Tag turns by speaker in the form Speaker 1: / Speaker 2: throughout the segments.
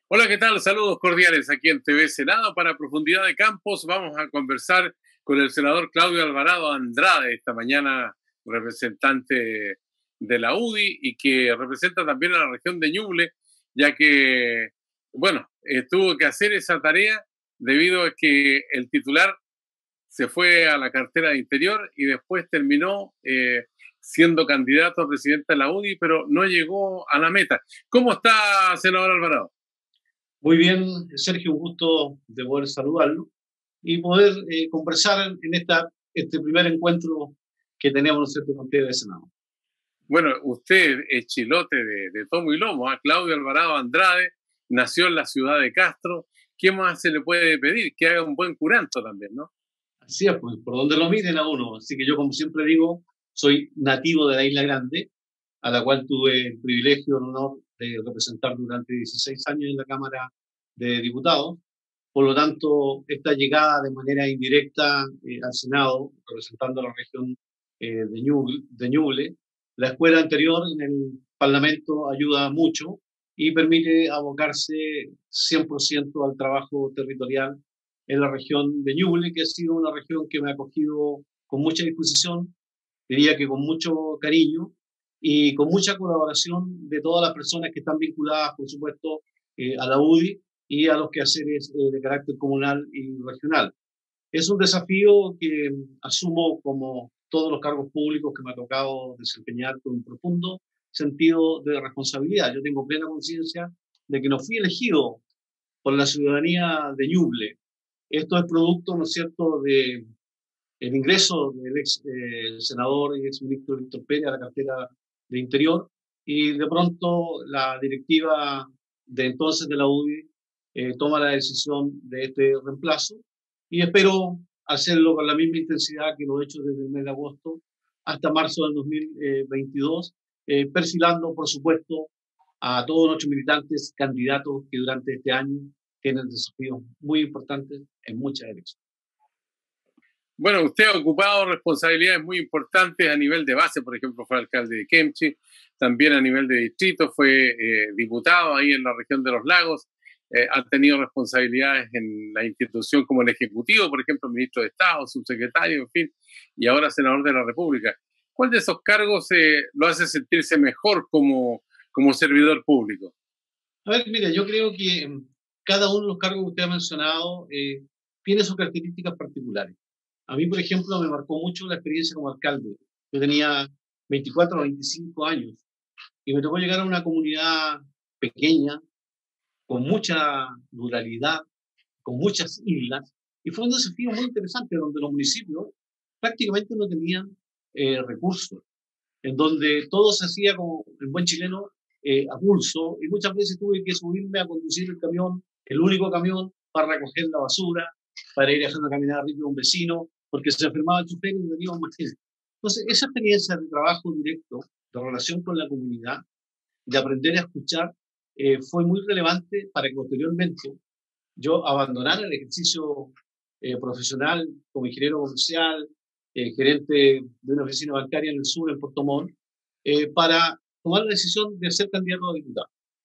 Speaker 1: Hola, ¿qué tal? Saludos cordiales aquí en TV Senado. Para Profundidad de Campos vamos a conversar con el senador Claudio Alvarado Andrade, esta mañana representante de la UDI y que representa también a la región de Ñuble, ya que, bueno, tuvo que hacer esa tarea debido a que el titular se fue a la cartera de Interior y después terminó siendo candidato a presidente de la UDI, pero no llegó a la meta. ¿Cómo está, senador Alvarado?
Speaker 2: Muy bien, Sergio, un gusto de poder saludarlo y poder conversar en este primer encuentro que tenemos, ¿no es cierto?, con ustedes de Senado.
Speaker 1: Bueno, usted es chilote de tomo y lomo, ¿eh? Claudio Alvarado Andrade nació en la ciudad de Castro. ¿Qué más se le puede pedir? Que haga un buen curanto también, ¿no?
Speaker 2: Así es, pues, por donde lo miren a uno. Así que yo, como siempre digo, soy nativo de la Isla Grande, a la cual tuve el privilegio, el honor de representar durante 16 años en la Cámara de Diputados. Por lo tanto, esta llegada de manera indirecta al Senado, representando a la región de Ñuble, la escuela anterior en el Parlamento ayuda mucho y permite abocarse 100% al trabajo territorial en la región de Ñuble, que ha sido una región que me ha acogido con mucha disposición, diría que con mucho cariño y con mucha colaboración de todas las personas que están vinculadas, por supuesto, a la UDI y a los quehaceres de carácter comunal y regional. Es un desafío que asumo como todos los cargos públicos que me ha tocado desempeñar con un profundo sentido de responsabilidad. Yo tengo plena conciencia de que no fui elegido por la ciudadanía de Ñuble. Esto es producto, ¿no es cierto?, de el ingreso del ex senador y ex ministro Víctor Pérez a la cartera de Interior y de pronto la directiva de entonces de la UDI toma la decisión de este reemplazo y espero hacerlo con la misma intensidad que lo he hecho desde el mes de agosto hasta marzo del 2022, perfilando, por supuesto, a todos nuestros militantes candidatos que durante este año tienen desafíos muy importantes en muchas elecciones.
Speaker 1: Bueno, usted ha ocupado responsabilidades muy importantes a nivel de base, por ejemplo, fue alcalde de Kemchi, también a nivel de distrito, fue diputado ahí en la región de los lagos, ha tenido responsabilidades en la institución como el Ejecutivo, por ejemplo, ministro de Estado, subsecretario, en fin, y ahora senador de la República. ¿Cuál de esos cargos lo hace sentirse mejor como servidor público?
Speaker 2: A ver, mire, yo creo que cada uno de los cargos que usted ha mencionado tiene sus características particulares. A mí, por ejemplo, me marcó mucho la experiencia como alcalde. Yo tenía 24 o 25 años y me tocó llegar a una comunidad pequeña, con mucha ruralidad, con muchas islas, y fue un desafío muy interesante donde los municipios prácticamente no tenían recursos, en donde todo se hacía como en buen chileno, a pulso, y muchas veces tuve que subirme a conducir el camión, el único camión, para recoger la basura, para ir a hacer una caminada rica con un vecino, porque se enfermaba el chofer y no teníamos más gente. Entonces, esa experiencia de trabajo directo, de relación con la comunidad, de aprender a escuchar, fue muy relevante para que posteriormente yo abandonara el ejercicio profesional como ingeniero comercial, gerente de una oficina bancaria en el sur, en Puerto Montt, para tomar la decisión de ser candidato a diputado.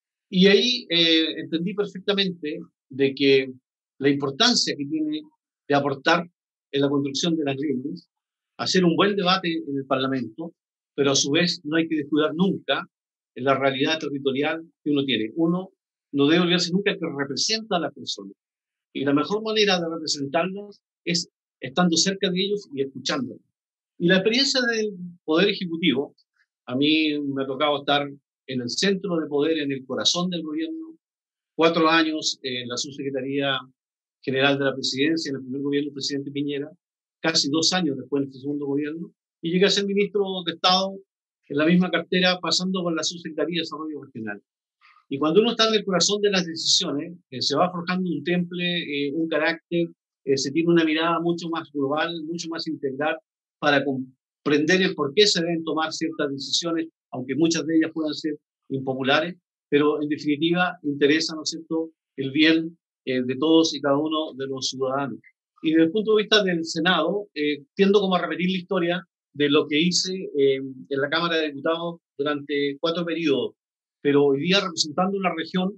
Speaker 2: Y ahí entendí perfectamente de que la importancia que tiene de aportar en la construcción de las leyes, hacer un buen debate en el Parlamento, pero a su vez no hay que descuidar nunca en la realidad territorial que uno tiene. Uno no debe olvidarse nunca que representa a las personas. Y la mejor manera de representarlos es estando cerca de ellos y escuchándolos. Y la experiencia del Poder Ejecutivo, a mí me ha tocado estar en el centro de poder, en el corazón del gobierno, 4 años en la Subsecretaría General de la Presidencia, en el primer gobierno del presidente Piñera, casi 2 años después en este segundo gobierno, y llegué a ser ministro de Estado en la misma cartera, pasando por la Subsecretaría de Desarrollo Regional. Y cuando uno está en el corazón de las decisiones, se va forjando un temple, un carácter, se tiene una mirada mucho más global, mucho más integral para comprender el por qué se deben tomar ciertas decisiones, aunque muchas de ellas puedan ser impopulares, pero en definitiva interesa, ¿no es cierto?, el bien de todos y cada uno de los ciudadanos. Y desde el punto de vista del Senado, tiendo como a repetir la historia de lo que hice en la Cámara de Diputados durante 4 periodos, pero hoy día representando una región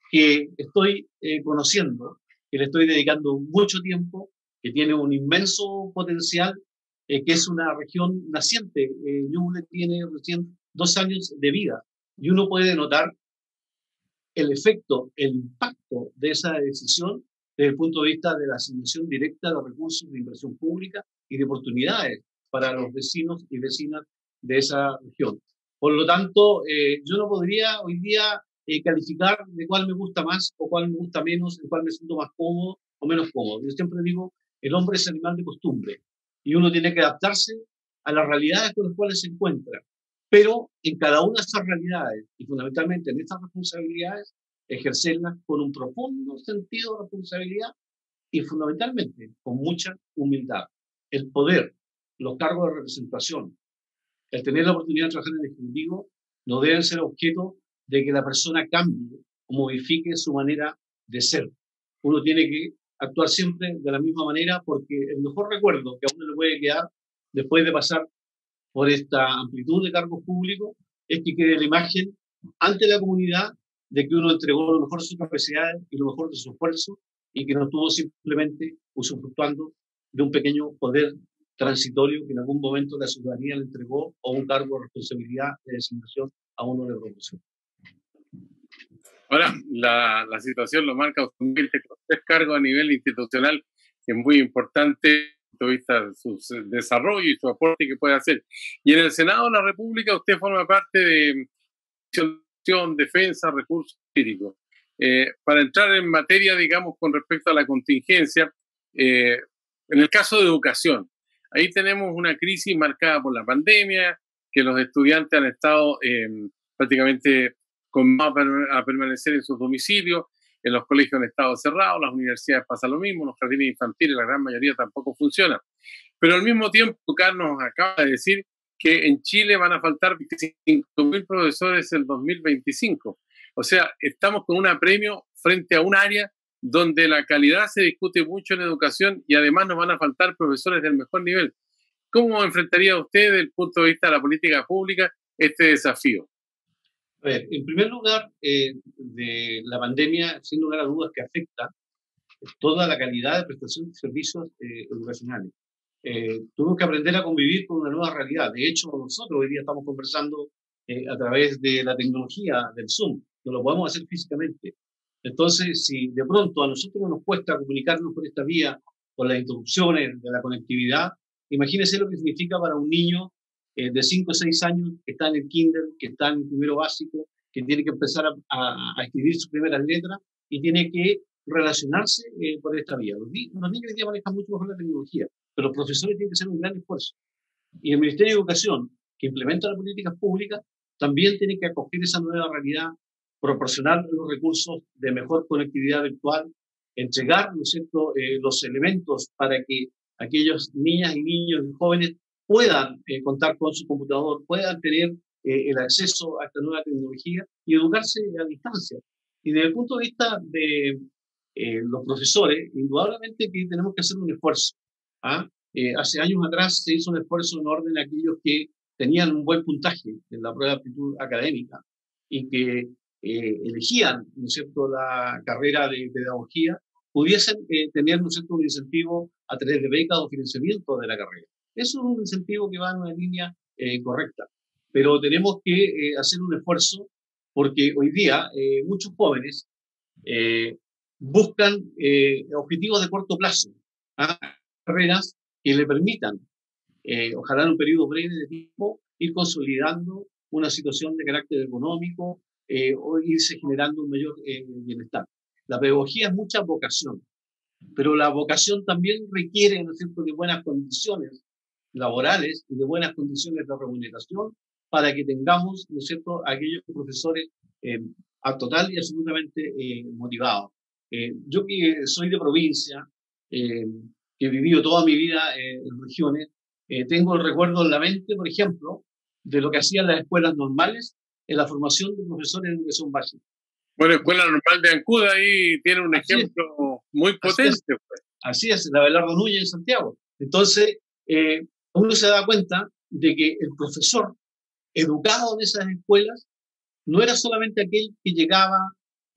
Speaker 2: que estoy conociendo, que le estoy dedicando mucho tiempo, que tiene un inmenso potencial, que es una región naciente. Ñuble tiene recién 2 años de vida y uno puede notar el efecto, el impacto de esa decisión desde el punto de vista de la asignación directa de recursos de inversión pública y de oportunidades para los vecinos y vecinas de esa región. Por lo tanto, yo no podría hoy día calificar de cuál me gusta más o cuál me gusta menos, en cuál me siento más cómodo o menos cómodo. Yo siempre digo, el hombre es animal de costumbre y uno tiene que adaptarse a las realidades con las cuales se encuentra. Pero en cada una de esas realidades, y fundamentalmente en estas responsabilidades, ejercerlas con un profundo sentido de responsabilidad y fundamentalmente con mucha humildad. El poder, los cargos de representación, el tener la oportunidad de trabajar en el Ejecutivo, no deben ser objeto de que la persona cambie o modifique su manera de ser. Uno tiene que actuar siempre de la misma manera porque el mejor recuerdo que a uno le puede quedar después de pasar por esta amplitud de cargos públicos es que quede la imagen ante la comunidad de que uno entregó lo mejor de sus capacidades y lo mejor de su esfuerzo y que no estuvo simplemente usufructuando de un pequeño poder transitorio que en algún momento la ciudadanía le entregó o un cargo de responsabilidad de designación a uno le propuso.
Speaker 1: Ahora, la situación lo marca justamente con 3 cargos a nivel institucional, que es muy importante desde el punto de vista de su desarrollo y su aporte que puede hacer. Y en el Senado de la República usted forma parte de defensa, recursos hídricos. Para entrar en materia, digamos, con respecto a la contingencia, en el caso de educación, ahí tenemos una crisis marcada por la pandemia, que los estudiantes han estado prácticamente a permanecer en sus domicilios, en los colegios han estado cerrados, las universidades pasa lo mismo, los jardines infantiles, la gran mayoría tampoco funcionan. Pero al mismo tiempo, Carlos nos acaba de decir que en Chile van a faltar 25.000 profesores en 2025. O sea, estamos con un apremio frente a un área donde la calidad se discute mucho en educación y además nos van a faltar profesores del mejor nivel. ¿Cómo enfrentaría usted, desde el punto de vista de la política pública, este desafío?
Speaker 2: A ver, en primer lugar, de la pandemia, sin lugar a dudas, que afecta toda la calidad de prestación de servicios educacionales. Tuvimos que aprender a convivir con una nueva realidad. De hecho, nosotros hoy día estamos conversando a través de la tecnología del Zoom, no lo podemos hacer físicamente. Entonces, si de pronto a nosotros nos cuesta comunicarnos por esta vía, con las interrupciones de la conectividad, imagínense lo que significa para un niño de 5 o 6 años que está en el kinder, que está en el primero básico, que tiene que empezar a escribir sus primeras letras y tiene que relacionarse por esta vía. Los niños hoy día manejan mucho mejor la tecnología, pero los profesores tienen que hacer un gran esfuerzo. Y el Ministerio de Educación, que implementa las políticas públicas, también tiene que acoger esa nueva realidad, proporcionar los recursos de mejor conectividad virtual, entregar, ¿no es cierto?, los elementos para que aquellas niñas y niños y jóvenes puedan contar con su computador, puedan tener el acceso a esta nueva tecnología y educarse a distancia. Y desde el punto de vista de los profesores, indudablemente que tenemos que hacer un esfuerzo. ¿Ah? Hace años atrás se hizo un esfuerzo en orden a aquellos que tenían un buen puntaje en la prueba de aptitud académica y que elegían, ¿no es cierto?, la carrera de pedagogía, pudiesen tener, ¿no es cierto?, un incentivo a través de becas o financiamiento de la carrera. Eso es un incentivo que va en una línea correcta, pero tenemos que hacer un esfuerzo porque hoy día muchos jóvenes buscan objetivos de corto plazo, ¿ah? Carreras que le permitan, ojalá en un periodo breve de tiempo, ir consolidando una situación de carácter económico o irse generando un mayor bienestar. La pedagogía es mucha vocación, pero la vocación también requiere, ¿no es cierto?, de buenas condiciones laborales y de buenas condiciones de remuneración para que tengamos, ¿no es cierto?, aquellos profesores total y absolutamente motivados. Yo que soy de provincia, que he vivido toda mi vida en regiones, tengo el recuerdo en la mente, por ejemplo, de lo que hacían las escuelas normales en la formación de profesores de educación básica.
Speaker 1: Bueno, Escuela Normal de Ancuda ahí tiene un ejemplo muy potente.
Speaker 2: Así es, la Belardo Núñez en Santiago. Entonces, uno se da cuenta de que el profesor educado en esas escuelas no era solamente aquel que llegaba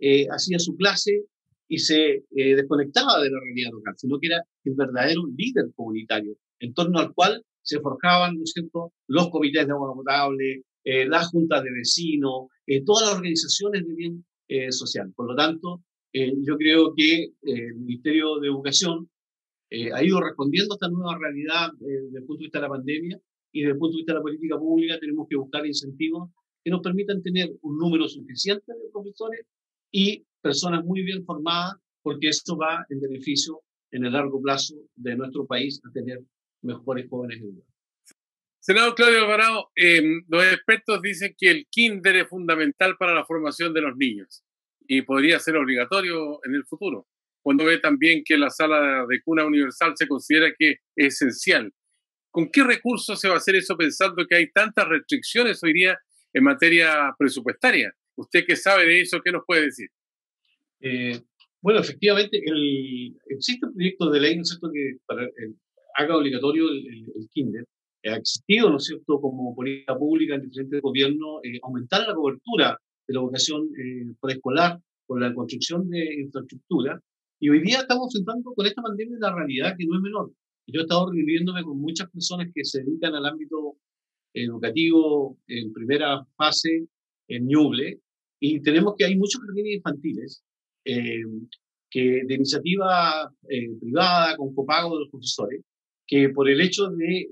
Speaker 2: hacía su clase y se desconectaba de la realidad local, sino que era el verdadero líder comunitario, en torno al cual se forjaban, ¿no es cierto?, los comités de agua potable, las juntas de vecinos, todas las organizaciones de bien social. Por lo tanto, yo creo que el Ministerio de Educación ha ido respondiendo a esta nueva realidad desde el punto de vista de la pandemia, y desde el punto de vista de la política pública tenemos que buscar incentivos que nos permitan tener un número suficiente de profesores y personas muy bien formadas, porque esto va en beneficio en el largo plazo de nuestro país a tener mejores jóvenes educados.
Speaker 1: Senador Claudio Alvarado, los expertos dicen que el kinder es fundamental para la formación de los niños y podría ser obligatorio en el futuro, cuando ve también que la sala de cuna universal se considera que es esencial. ¿Con qué recursos se va a hacer eso pensando que hay tantas restricciones hoy día en materia presupuestaria? Usted que sabe de eso, ¿qué nos puede decir?
Speaker 2: Eh, bueno, efectivamente, existe un proyecto de ley, ¿no es cierto?, que haga obligatorio el kinder. Ha existido, ¿no es cierto?, como política pública en diferentes gobiernos, aumentar la cobertura de la educación preescolar por la construcción de infraestructura. Y hoy día estamos enfrentando con esta pandemia la realidad que no es menor. Yo he estado reuniéndome con muchas personas que se dedican al ámbito educativo en primera fase en Ñuble, y tenemos que hay muchos jardines infantiles eh, que de iniciativa privada, con copago de los profesores, que por el hecho de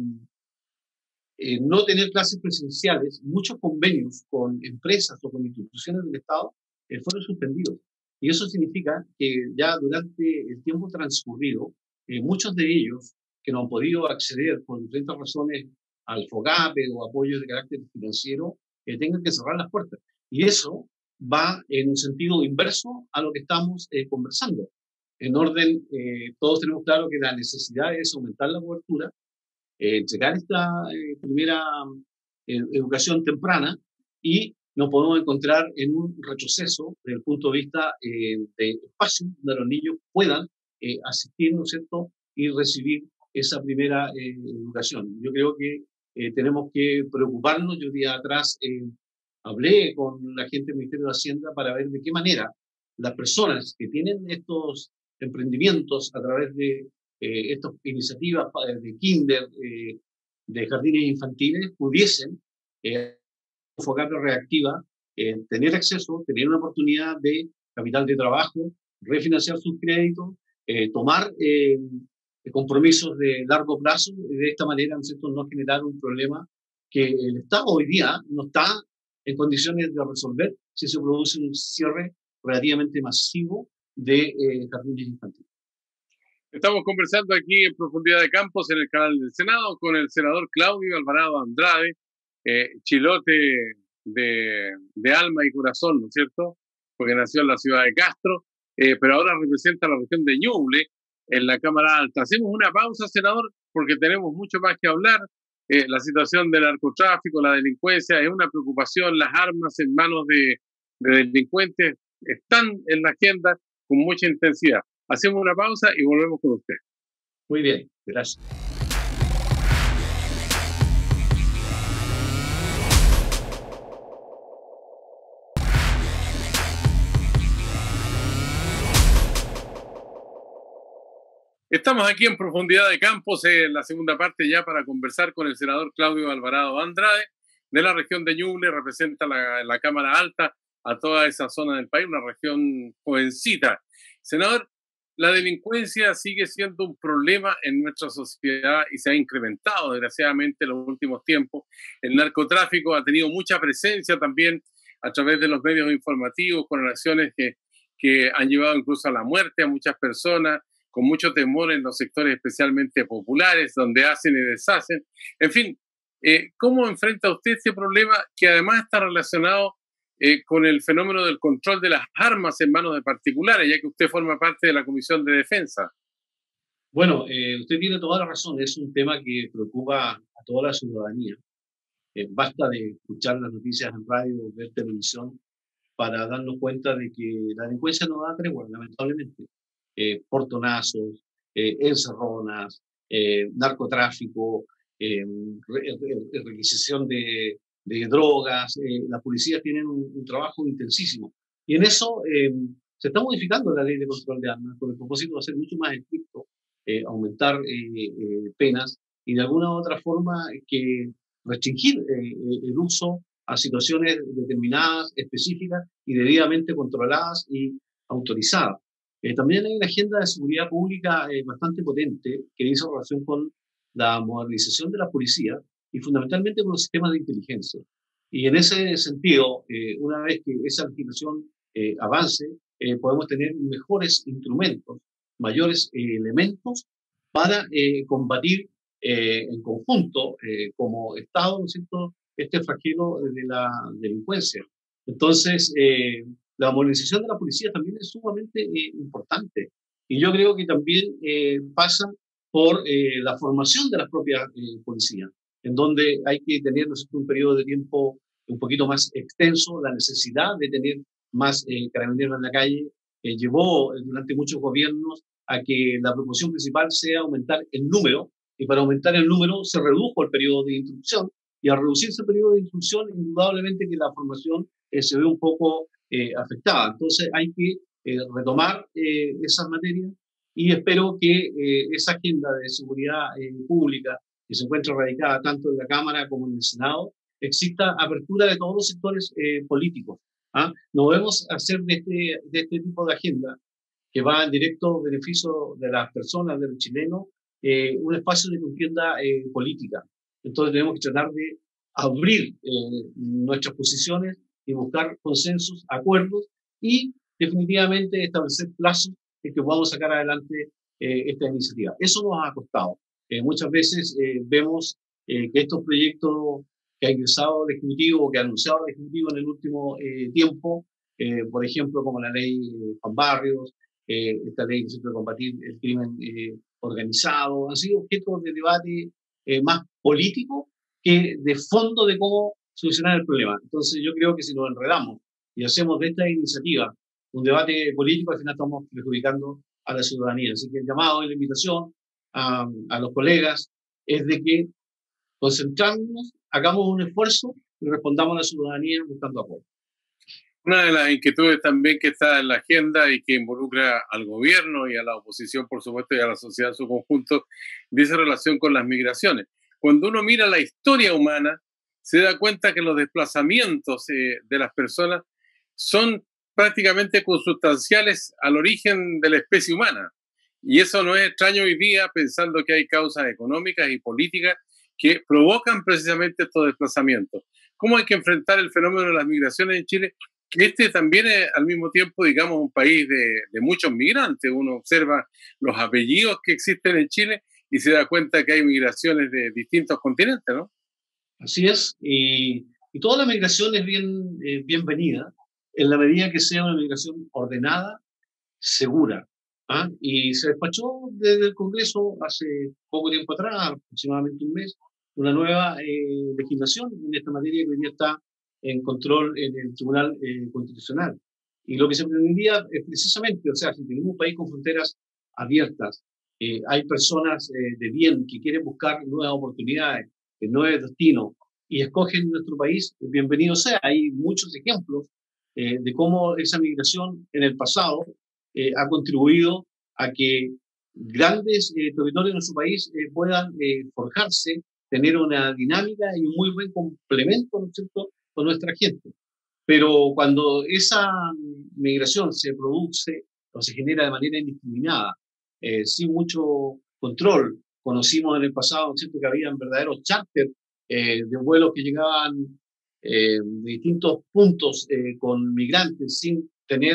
Speaker 2: no tener clases presenciales, muchos convenios con empresas o con instituciones del Estado fueron suspendidos. Y eso significa que ya durante el tiempo transcurrido, muchos de ellos que no han podido acceder por diferentes razones al FOGAPE o apoyos de carácter financiero, tengan que cerrar las puertas. Y eso va en un sentido inverso a lo que estamos conversando. En orden, todos tenemos claro que la necesidad es aumentar la cobertura, llegar a esta primera educación temprana, y nos podemos encontrar en un retroceso desde el punto de vista de espacio donde los niños puedan asistir, ¿no es cierto?, y recibir esa primera educación. Yo creo que tenemos que preocuparnos. Yo día atrás hablé con la gente del Ministerio de Hacienda para ver de qué manera las personas que tienen estos emprendimientos a través de estas iniciativas de kinder, de jardines infantiles, pudiesen enfocarla reactiva, tener acceso, tener una oportunidad de capital de trabajo, refinanciar sus créditos, tomar compromisos de largo plazo, y de esta manera, ¿no es cierto?, no generar un problema que el Estado hoy día no está en condiciones de resolver si se produce un cierre relativamente masivo de jardines infantiles.
Speaker 1: Estamos conversando aquí en Profundidad de Campos, en el canal del Senado, con el senador Claudio Alvarado Andrade, chilote de alma y corazón, ¿no es cierto?, porque nació en la ciudad de Castro, pero ahora representa la región de Ñuble en la Cámara Alta. Hacemos una pausa, senador, porque tenemos mucho más que hablar. La situación del narcotráfico, la delincuencia, es una preocupación. Las armas en manos de delincuentes están en la agenda con mucha intensidad. Hacemos una pausa y volvemos con usted.
Speaker 2: Muy bien, gracias.
Speaker 1: Estamos aquí en Profundidad de Campos, en la segunda parte ya para conversar con el senador Claudio Alvarado Andrade, de la región de Ñuble. Representa la Cámara Alta a toda esa zona del país, una región jovencita. Senador, la delincuencia sigue siendo un problema en nuestra sociedad y se ha incrementado desgraciadamente en los últimos tiempos. El narcotráfico ha tenido mucha presencia también a través de los medios informativos, con acciones que han llevado incluso a la muerte a muchas personas, con mucho temor en los sectores especialmente populares, donde hacen y deshacen. En fin, ¿cómo enfrenta usted este problema que además está relacionado con el fenómeno del control de las armas en manos de particulares, ya que usted forma parte de la Comisión de Defensa?
Speaker 2: Bueno, usted tiene toda la razón. Es un tema que preocupa a toda la ciudadanía. Basta de escuchar las noticias en radio o ver televisión para darnos cuenta de que la delincuencia no da tregua, lamentablemente. Portonazos, encerronas, narcotráfico, requisición de drogas. Las policías tienen un trabajo intensísimo. Y en eso se está modificando la ley de control de armas con el propósito de hacer mucho más estricto, aumentar penas y de alguna u otra forma que restringir el uso a situaciones determinadas, específicas y debidamente controladas y autorizadas. También hay una agenda de seguridad pública bastante potente que dice relación con la modernización de la policía y fundamentalmente con los sistemas de inteligencia. Y en ese sentido, una vez que esa legislación avance, podemos tener mejores instrumentos, mayores elementos para combatir en conjunto, como Estado, ¿no es cierto?, este flagelo de la delincuencia. Entonces, la modernización de la policía también es sumamente importante. Y yo creo que también pasa por la formación de las propias policías, en donde hay que tener, ¿no es cierto?, un periodo de tiempo un poquito más extenso. La necesidad de tener más carabineros en la calle llevó durante muchos gobiernos a que la proposición principal sea aumentar el número, y para aumentar el número se redujo el periodo de instrucción, y al reducirse el periodo de instrucción, indudablemente que la formación se ve un poco afectada. Entonces hay que retomar esas materias y espero que esa agenda de seguridad pública que se encuentra radicada tanto en la Cámara como en el Senado, exista apertura de todos los sectores políticos. ¿Ah? No debemos hacer de este tipo de agenda que va en directo beneficio de las personas, de los chilenos, un espacio de contienda política. Entonces tenemos que tratar de abrir nuestras posiciones y buscar consensos, acuerdos y definitivamente establecer plazos en que podamos sacar adelante esta iniciativa. Eso nos ha costado. Muchas veces vemos que estos proyectos que ha ingresado el Ejecutivo, que ha anunciado el Ejecutivo en el último tiempo, por ejemplo, como la ley Juan Barrios, esta ley de combatir el crimen organizado, han sido objetos de debate más político que de fondo de cómo solucionar el problema. Entonces yo creo que si nos enredamos y hacemos de esta iniciativa un debate político, al final estamos perjudicando a la ciudadanía. Así que el llamado y la invitación a los colegas es de que concentrarnos, hagamos un esfuerzo y respondamos a la ciudadanía buscando apoyo.
Speaker 1: Una de las inquietudes también que está en la agenda y que involucra al gobierno y a la oposición, por supuesto, y a la sociedad en su conjunto, dice relación con las migraciones. Cuando uno mira la historia humana, se da cuenta que los desplazamientos de las personas son prácticamente consustanciales al origen de la especie humana. Y eso no es extraño hoy día, pensando que hay causas económicas y políticas que provocan precisamente estos desplazamientos. ¿Cómo hay que enfrentar el fenómeno de las migraciones en Chile? Que este también es al mismo tiempo, digamos, un país de muchos migrantes. Uno observa los apellidos que existen en Chile y se da cuenta que hay migraciones de distintos continentes, ¿no?
Speaker 2: Así es, y toda la migración es bienvenida en la medida que sea una migración ordenada, segura. ¿Ah? Y se despachó desde el Congreso hace poco tiempo atrás, aproximadamente un mes, una nueva legislación en esta materia que hoy día está en control en el Tribunal Constitucional. Y lo que se pretendía es precisamente, o sea, si tenemos un país con fronteras abiertas, hay personas de bien que quieren buscar nuevas oportunidades, nuevos destinos, y escogen nuestro país, bienvenido sea. Hay muchos ejemplos de cómo esa migración en el pasado ha contribuido a que grandes territorios de nuestro país puedan forjarse, tener una dinámica y un muy buen complemento, ¿no es cierto?, con nuestra gente. Pero cuando esa migración se produce o se genera de manera indiscriminada, sin mucho control, conocimos en el pasado, ¿no es cierto?, que habían verdaderos charters de vuelos que llegaban de distintos puntos con migrantes sin tener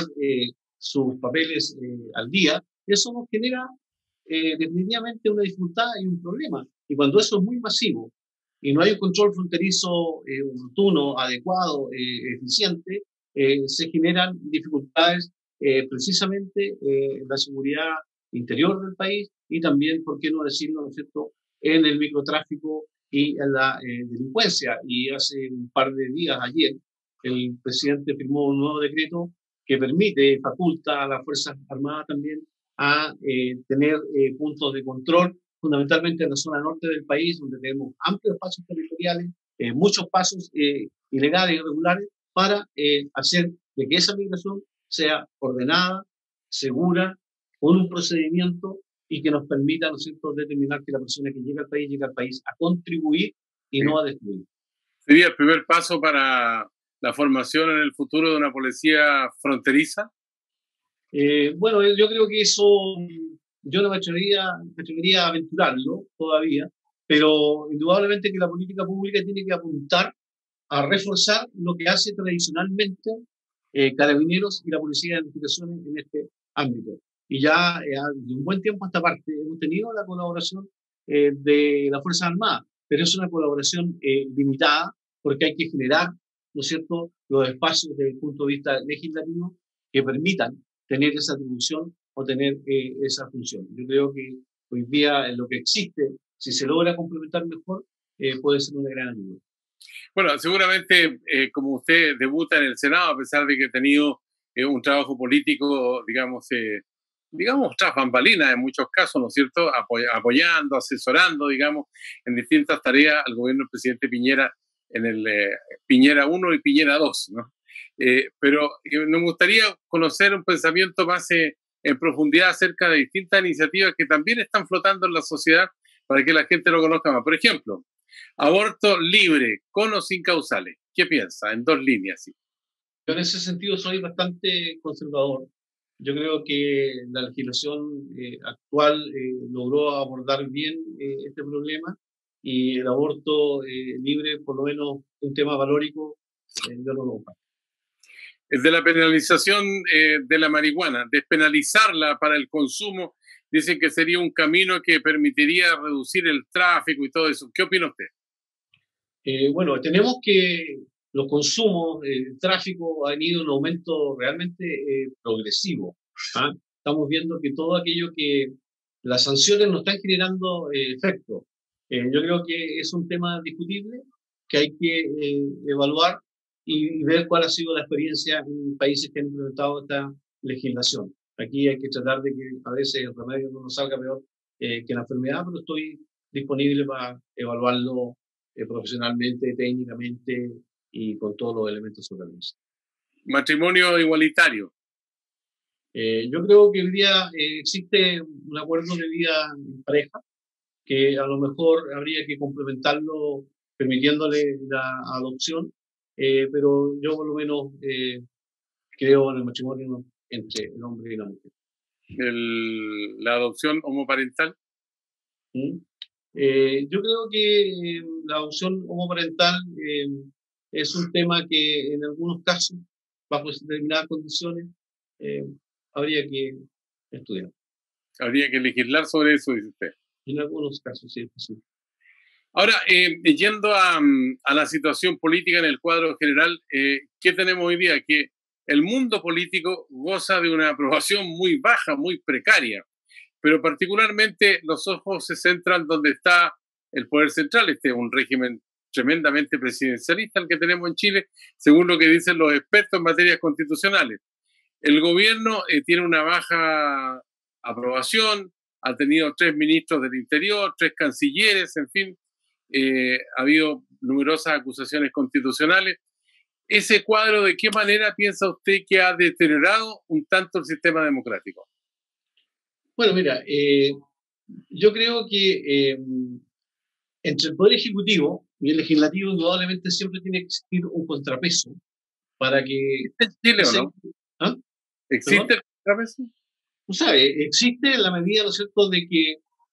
Speaker 2: sus papeles al día, eso nos genera definitivamente una dificultad y un problema. Y cuando eso es muy masivo y no hay un control fronterizo oportuno, adecuado, eficiente, se generan dificultades precisamente en la seguridad interior del país y también, por qué no decirlo, ¿no es cierto?, en el microtráfico y en la delincuencia. Y hace un par de días, ayer, el presidente firmó un nuevo decreto que permite, faculta a las Fuerzas Armadas también a tener puntos de control, fundamentalmente en la zona norte del país, donde tenemos amplios espacios territoriales, muchos pasos ilegales y irregulares, para hacer de que esa migración sea ordenada, segura, con un procedimiento y que nos permita, ¿no es cierto?, determinar que la persona que llega al país a contribuir y no a destruir.
Speaker 1: ¿Sería el primer paso para la formación en el futuro de una policía fronteriza?
Speaker 2: Bueno, yo creo que eso, yo no me atrevería a aventurarlo todavía, pero indudablemente que la política pública tiene que apuntar a reforzar lo que hace tradicionalmente Carabineros y la Policía de Investigaciones en este ámbito. Y ya de un buen tiempo a esta parte hemos tenido la colaboración de las Fuerzas Armadas, pero es una colaboración limitada porque hay que generar, ¿no es cierto?, los espacios desde el punto de vista legislativo que permitan tener esa atribución o tener esa función. Yo creo que hoy día en lo que existe, si se logra complementar mejor, puede ser una gran ayuda.
Speaker 1: Bueno, seguramente como usted debuta en el Senado, a pesar de que ha tenido un trabajo político, digamos, tras bambalinas en muchos casos, ¿no es cierto? Apoyando, asesorando, digamos, en distintas tareas al gobierno del presidente Piñera en el Piñera 1 y Piñera 2, ¿no? Pero me gustaría conocer un pensamiento más en profundidad acerca de distintas iniciativas que también están flotando en la sociedad para que la gente lo conozca más. Por ejemplo, aborto libre, con o sin causales. ¿Qué piensa? En dos líneas, sí.
Speaker 2: Yo en ese sentido soy bastante conservador. Yo creo que la legislación actual logró abordar bien este problema y el aborto libre, por lo menos un tema valórico, yo no lo comparto.
Speaker 1: Es de la penalización de la marihuana, despenalizarla para el consumo, dicen que sería un camino que permitiría reducir el tráfico y todo eso. ¿Qué opina usted?
Speaker 2: Bueno, tenemos que los consumos, el tráfico han ido en un aumento realmente progresivo. ¿Ah? Estamos viendo que todo aquello que las sanciones no están generando efecto. Yo creo que es un tema discutible que hay que evaluar y ver cuál ha sido la experiencia en países que han implementado esta legislación. Aquí hay que tratar de que a veces el remedio no nos salga peor que la enfermedad, pero estoy disponible para evaluarlo profesionalmente, técnicamente y con todos los elementos sobre la mesa.
Speaker 1: Matrimonio igualitario.
Speaker 2: Yo creo que hoy día existe un acuerdo de vida en pareja que a lo mejor habría que complementarlo permitiéndole la adopción, pero yo por lo menos creo en el matrimonio entre el hombre y la mujer.
Speaker 1: La adopción homoparental.
Speaker 2: ¿Mm? Yo creo que la adopción homoparental es un tema que en algunos casos, bajo determinadas condiciones, eh, habría que estudiar.
Speaker 1: Habría que legislar sobre eso, dice usted.
Speaker 2: En algunos casos, sí, sí.
Speaker 1: Ahora, yendo a la situación política en el cuadro general, ¿qué tenemos hoy día? Que el mundo político goza de una aprobación muy baja, muy precaria, pero particularmente los ojos se centran donde está el poder central. Este es un régimen tremendamente presidencialista el que tenemos en Chile, según lo que dicen los expertos en materias constitucionales. El gobierno tiene una baja aprobación, ha tenido 3 ministros del Interior, 3 cancilleres, en fin, ha habido numerosas acusaciones constitucionales. Ese cuadro, ¿de qué manera piensa usted que ha deteriorado un tanto el sistema democrático?
Speaker 2: Bueno, mira, yo creo que entre el Poder Ejecutivo y el Legislativo indudablemente siempre tiene que existir un contrapeso para que...
Speaker 1: ¿En Chile o no?
Speaker 2: ¿Ah?
Speaker 1: ¿Existe el contrapeso?
Speaker 2: O sea, existe en la medida, ¿no es cierto?, de que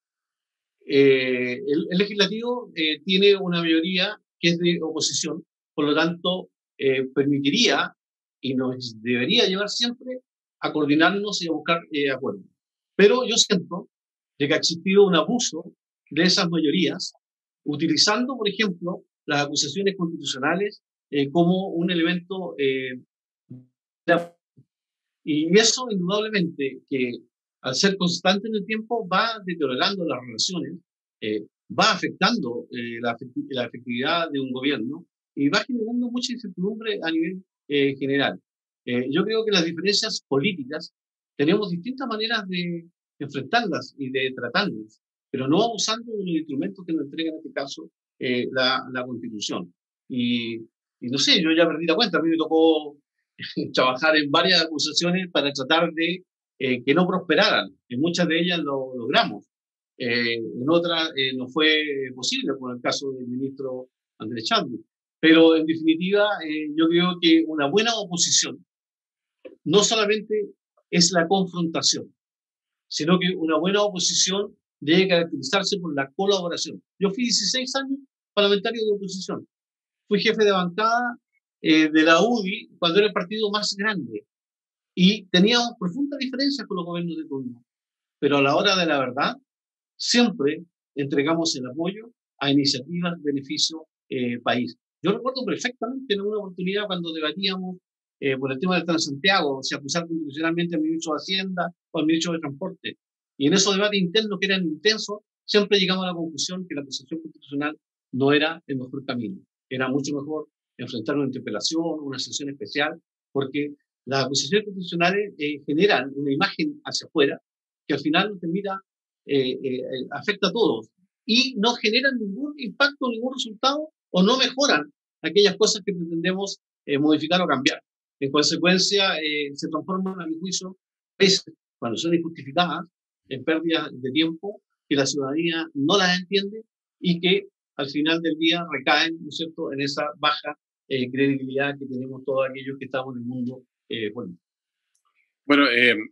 Speaker 2: el legislativo tiene una mayoría que es de oposición, por lo tanto, permitiría y nos debería llevar siempre a coordinarnos y a buscar acuerdos. Pero yo siento de que ha existido un abuso de esas mayorías, utilizando, por ejemplo, las acusaciones constitucionales como un elemento y eso indudablemente que al ser constante en el tiempo va deteriorando las relaciones, va afectando la efectividad de un gobierno y va generando mucha incertidumbre a nivel general. Yo creo que las diferencias políticas tenemos distintas maneras de enfrentarlas y de tratarlas, pero no abusando de los instrumentos que nos entrega en este caso la Constitución. Y no sé, yo ya perdí la cuenta, a mí me tocó trabajar en varias acusaciones para tratar de que no prosperaran. En muchas de ellas lo logramos. En otras no fue posible, por el caso del ministro Andrés Chadwick. Pero en definitiva, yo creo que una buena oposición no solamente es la confrontación, sino que una buena oposición debe caracterizarse por la colaboración. Yo fui 16 años parlamentario de oposición. Fui jefe de bancada de la UDI cuando era el partido más grande y teníamos profundas diferencias con los gobiernos de turno. Pero a la hora de la verdad, siempre entregamos el apoyo a iniciativas beneficio país. Yo recuerdo perfectamente en una oportunidad cuando debatíamos por el tema del Transantiago, si acusar constitucionalmente al ministro de Hacienda o al ministro de Transporte. Y en esos debates internos que eran intensos, siempre llegamos a la conclusión que la acusación constitucional no era el mejor camino. Era mucho mejor enfrentar una interpelación, una sesión especial, porque las acusaciones constitucionales generan una imagen hacia afuera que al final nos termina afecta a todos y no generan ningún impacto, ningún resultado o no mejoran aquellas cosas que pretendemos modificar o cambiar. En consecuencia, se transforman, a mi juicio, veces, cuando son injustificadas, en pérdidas de tiempo que la ciudadanía no las entiende y que al final del día recaen, ¿no es cierto?, en esa baja credibilidad que tenemos todos aquellos que estamos en el mundo político.
Speaker 1: Bueno,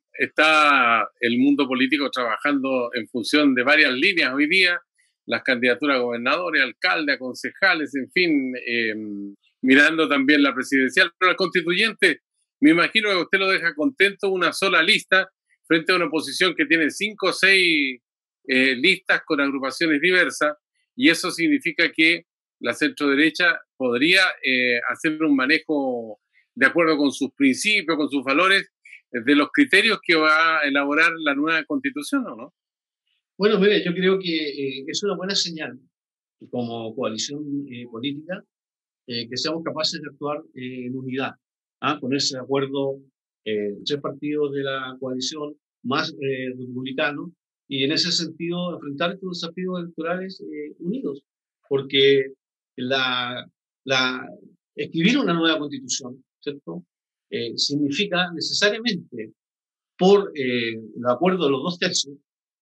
Speaker 1: está el mundo político trabajando en función de varias líneas hoy día, las candidaturas a gobernadores, alcaldes, a concejales, en fin, mirando también la presidencial, pero la constituyente, me imagino que usted lo deja contento, una sola lista frente a una oposición que tiene 5 o 6 listas con agrupaciones diversas, y eso significa que la centroderecha podría hacer un manejo de acuerdo con sus principios, con sus valores, de los criterios que va a elaborar la nueva constitución, ¿o no?
Speaker 2: Bueno, mire, yo creo que es una buena señal como coalición política que seamos capaces de actuar en unidad, ponerse de acuerdo 3 partidos de la coalición más republicanos y en ese sentido enfrentar estos desafíos electorales unidos, porque la, escribir una nueva constitución, ¿cierto? Significa necesariamente, por el acuerdo de los 2 tercios,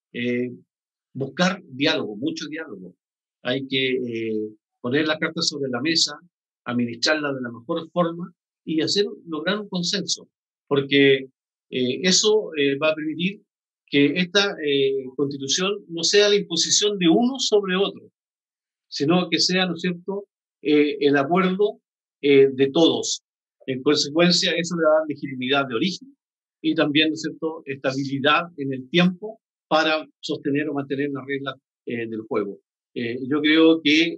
Speaker 2: buscar diálogo, mucho diálogo. Hay que poner las cartas sobre la mesa, administrarla de la mejor forma y lograr un consenso, porque eso va a permitir que esta constitución no sea la imposición de uno sobre otro, sino que sea, ¿no es cierto?, el acuerdo de todos. En consecuencia, eso le va a dar legitimidad de origen y también, ¿no es cierto?, estabilidad en el tiempo para sostener o mantener las reglas del juego. Yo creo que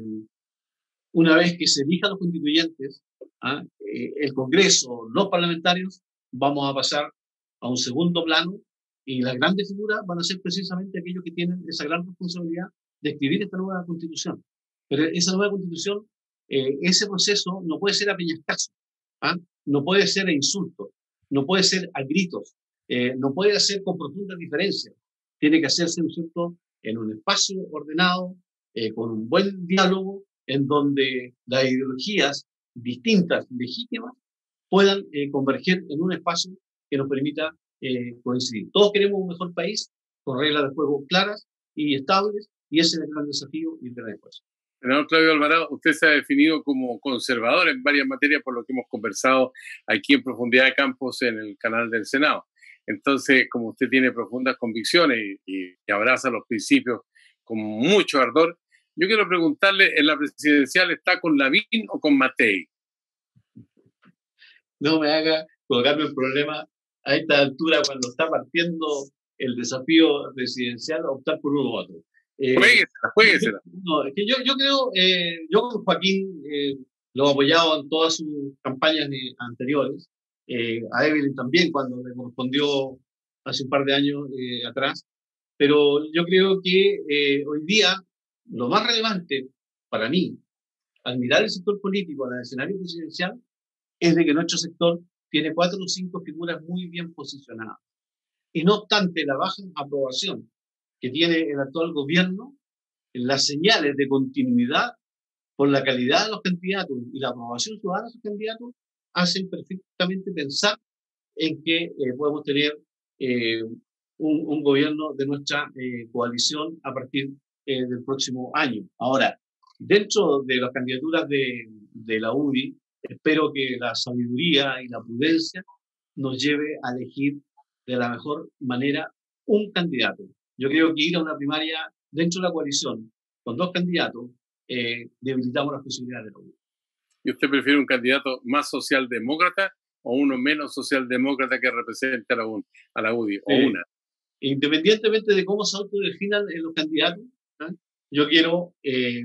Speaker 2: una vez que se elijan los constituyentes, el Congreso, los parlamentarios, vamos a pasar a un segundo plano y las grandes figuras van a ser precisamente aquellos que tienen esa gran responsabilidad de escribir esta nueva constitución. Pero esa nueva constitución, ese proceso no puede ser a peñascazo, no puede ser a insultos, no puede ser a gritos, no puede ser con profundas diferencias. Tiene que hacerse, ¿no es cierto?, en un espacio ordenado, con un buen diálogo, en donde las ideologías distintas, legítimas, puedan converger en un espacio que nos permita coincidir. Todos queremos un mejor país, con reglas de juego claras y estables, y ese es el gran desafío y el gran esfuerzo.
Speaker 1: Senador Claudio Alvarado, usted se ha definido como conservador en varias materias por lo que hemos conversado aquí en Profundidad de Campos en el canal del Senado. Entonces, como usted tiene profundas convicciones y abraza los principios con mucho ardor, yo quiero preguntarle, ¿en la presidencial está con Lavín o con Matei?
Speaker 2: No me haga colocarme el problema a esta altura cuando está partiendo el desafío presidencial, optar por uno u otro.
Speaker 1: Jueguesela.
Speaker 2: No, es que yo creo, yo con Joaquín lo he apoyado en todas sus campañas anteriores, a Evelyn también cuando le correspondió hace un par de años atrás, pero yo creo que hoy día lo más relevante para mí, al mirar el sector político en el escenario presidencial, es de que nuestro sector tiene 4 o 5 figuras muy bien posicionadas. Y no obstante la baja aprobación que tiene el actual gobierno, las señales de continuidad por la calidad de los candidatos y la aprobación ciudadana de sus candidatos hacen perfectamente pensar en que podemos tener un gobierno de nuestra coalición a partir del próximo año. Ahora, dentro de las candidaturas de la UDI, espero que la sabiduría y la prudencia nos lleve a elegir de la mejor manera un candidato. Yo creo que ir a una primaria dentro de la coalición con dos candidatos debilitamos las posibilidades de la UDI.
Speaker 1: ¿Y usted prefiere un candidato más socialdemócrata o uno menos socialdemócrata que represente a la UDI? O una.
Speaker 2: Independientemente de cómo se autodefinan los candidatos, yo quiero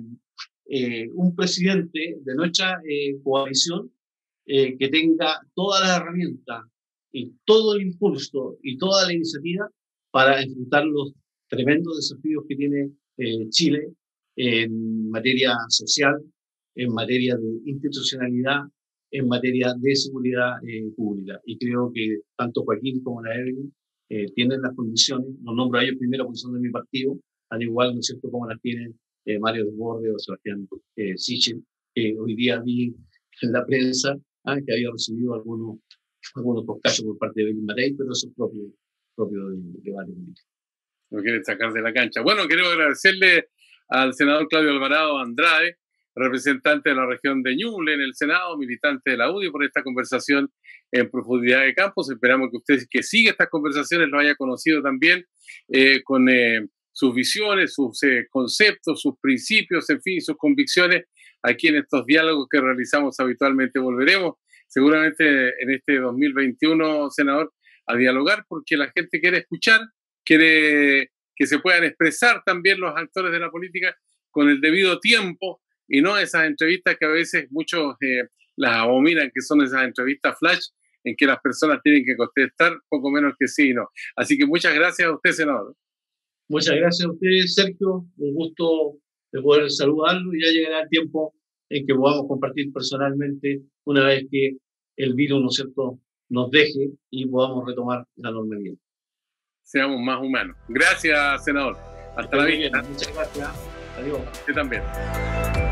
Speaker 2: un presidente de nuestra coalición que tenga todas las herramientas y todo el impulso y toda la iniciativa para enfrentar los tremendos desafíos que tiene Chile en materia social, en materia de institucionalidad, en materia de seguridad pública. Y creo que tanto Joaquín como la Evelyn tienen las condiciones, los nombro a ellos primero porque son de mi partido, al igual, ¿no es cierto?, como las tienen Mario Desbordes o Sebastián Sichel, que hoy día vi en la prensa que había recibido algunos casos por parte de Evelyn Matei, pero eso es propio del debate político.
Speaker 1: No quieren sacar de la cancha. Bueno, quiero agradecerle al senador Claudio Alvarado Andrade, representante de la región de Ñuble en el Senado, militante de la UDI, por esta conversación en profundidad de campos. Esperamos que usted, que sigue estas conversaciones, lo haya conocido también con sus visiones, sus conceptos, sus principios, en fin, sus convicciones, aquí en estos diálogos que realizamos habitualmente. Volveremos seguramente en este 2021, senador, a dialogar, porque la gente quiere escuchar, quiere que se puedan expresar también los actores de la política con el debido tiempo, y no esas entrevistas que a veces muchos las abominan, que son esas entrevistas flash, en que las personas tienen que contestar poco menos que sí y no. Así que muchas gracias a usted, senador.
Speaker 2: Muchas gracias a usted, Sergio. Un gusto de poder saludarlo, y ya llegará el tiempo en que podamos compartir personalmente una vez que el virus, ¿no es cierto?, nos deje y podamos retomar la normalidad.
Speaker 1: Seamos más humanos. Gracias, senador. Hasta la vista.
Speaker 2: Muchas gracias. Adiós.
Speaker 1: Usted también.